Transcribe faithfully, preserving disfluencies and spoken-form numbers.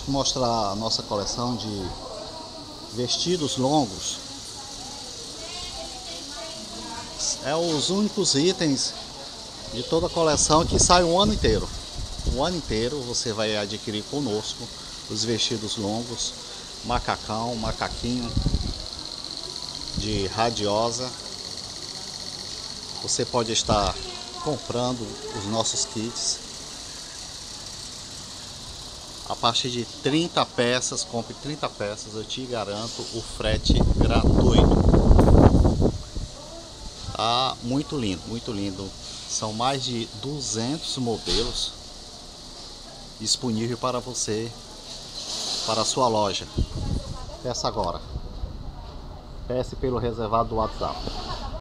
mostrar a nossa coleção de vestidos longos. É os únicos itens de toda a coleção que sai um ano inteiro. O ano inteiro você vai adquirir conosco os vestidos longos, macacão, macaquinho de radiosa. Você pode estar comprando os nossos kits a partir de trinta peças. Compre trinta peças, eu te garanto o frete gratuito. Tá muito lindo, muito lindo. São mais de duzentos modelos disponíveis para você, para a sua loja. Peça agora. Peça pelo reservado do WhatsApp.